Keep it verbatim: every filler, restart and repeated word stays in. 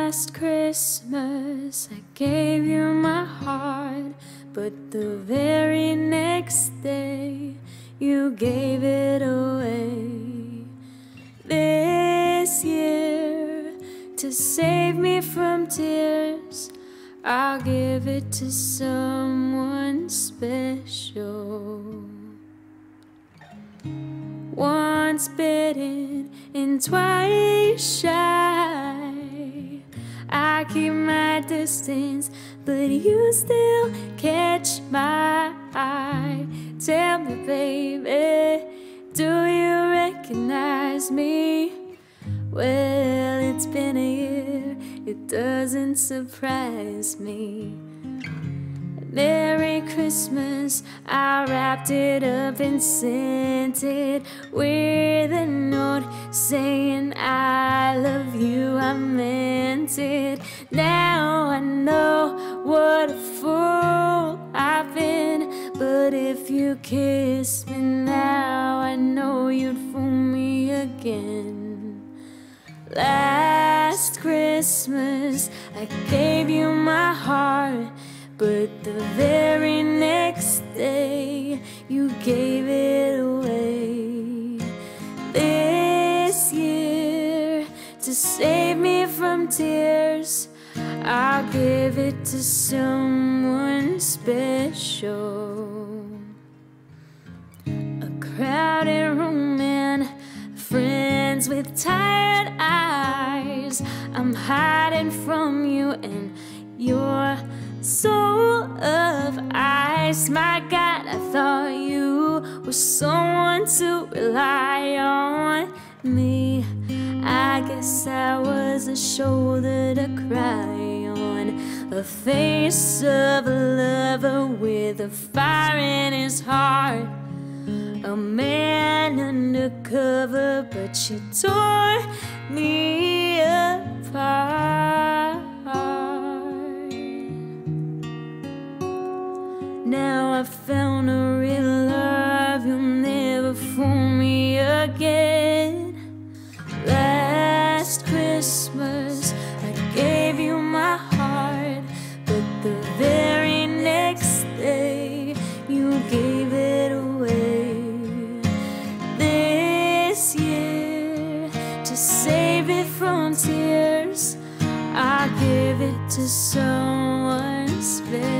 Last Christmas I gave you my heart, but the very next day you gave it away. This year, to save me from tears, I'll give it to someone special. Once bitten and twice shy, I keep my distance, but you still catch my eye. Tell me, baby, do you recognize me? Well, it's been a year, it doesn't surprise me. Merry Christmas, I wrapped it up and sent it with a note saying I love you, I meant it. Now I know what a fool I've been, but if you kiss me now, I know you'd fool me again. Last Christmas, I gave you my heart, but the very next day you gave it away. This year, to save me from tears, I'll give it to someone special. A crowded room and friends with tired eyes. I'm hiding from you and your soul of ice. My God, I thought you were someone to rely on. Me, I guess I was a shoulder to cry on, a face of a lover with a fire in his heart, a man undercover, but you tore me apart. Now I found a real love, you'll never fool me again. Last Christmas I gave you my heart, but the very next day you gave it away. This year, to save it from tears, I'll give it to someone special.